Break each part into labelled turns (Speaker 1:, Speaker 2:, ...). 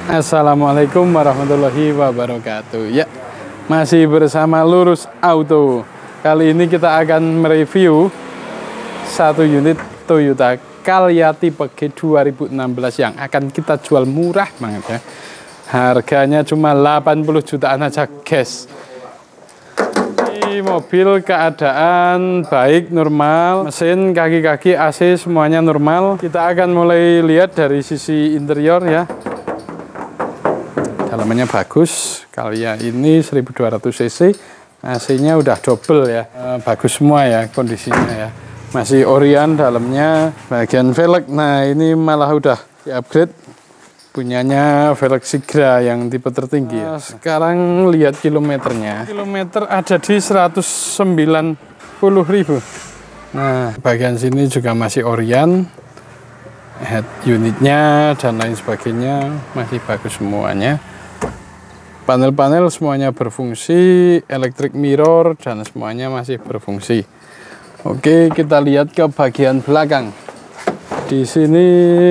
Speaker 1: Assalamualaikum warahmatollahi wabarakatuh. Ya, masih bersama Lurus Auto. Kali ini kita akan mereview satu unit Toyota Calya tipe G 2016 yang akan kita jual murah banget ya. Harganya cuma 80 jutaan aja, guys. Ini mobil keadaan baik, normal, mesin, kaki-kaki, AC semuanya normal. Kita akan mulai lihat dari sisi interior ya. Dalamannya bagus. Calya ini 1200 cc, AC-nya udah double ya. Bagus semua ya kondisinya ya. Masih Orion dalamnya, bagian velg. Nah, ini malah udah di-upgrade. Punyanya velg Sigra yang tipe tertinggi ya. Sekarang lihat kilometernya. Kilometer ada di 190.000. Nah, bagian sini juga masih Orion. Head unitnya dan lain sebagainya masih bagus semuanya. Panel-panel semuanya berfungsi, electric mirror dan semuanya masih berfungsi. Oke, kita lihat ke bagian belakang. Di sini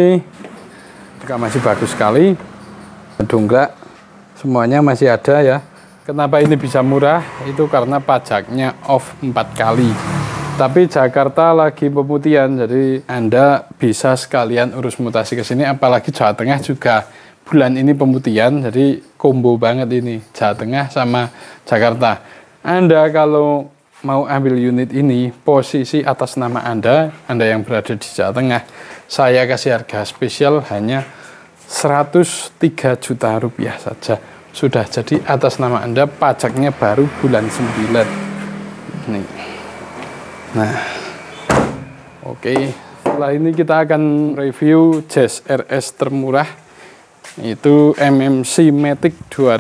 Speaker 1: juga masih bagus sekali. Dongkrak semuanya masih ada ya. Kenapa ini bisa murah? Itu karena pajaknya off 4 kali. Tapi Jakarta lagi pemutihan, jadi Anda bisa sekalian urus mutasi ke sini. Apalagi Jawa Tengah juga bulan ini pemutihan, jadi combo banget ini Jawa Tengah sama Jakarta. Anda kalau mau ambil unit ini, posisi atas nama Anda yang berada di Jawa Tengah, saya kasih harga spesial hanya 103 juta rupiah saja. Sudah jadi atas nama Anda, pajaknya baru bulan 9. Nih. Nah, oke. Setelah ini kita akan review Jazz RS termurah. Itu MMC Matic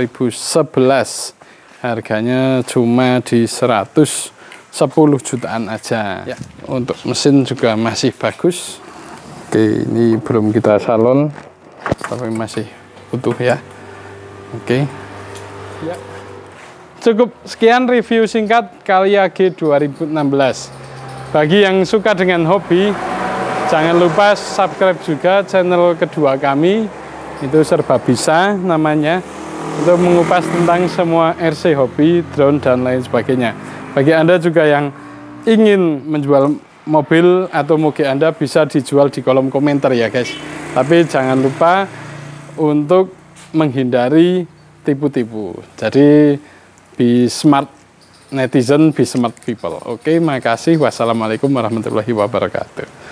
Speaker 1: 2011. Harganya cuma di 110 jutaan aja ya. Untuk mesin juga masih bagus. Oke, ini belum kita salon tapi masih utuh ya. Oke ya. Cukup sekian review singkat Calya G 2016. Bagi yang suka dengan hobi, jangan lupa subscribe juga channel kedua kami, itu Serba Bisa namanya, untuk mengupas tentang semua RC hobi, drone dan lain sebagainya. Bagi Anda juga yang ingin menjual mobil atau moge Anda, bisa dijual di kolom komentar ya guys. Tapi jangan lupa untuk menghindari tipu-tipu. Jadi be smart netizen, be smart people. Oke, makasih. Wassalamualaikum warahmatullahi wabarakatuh.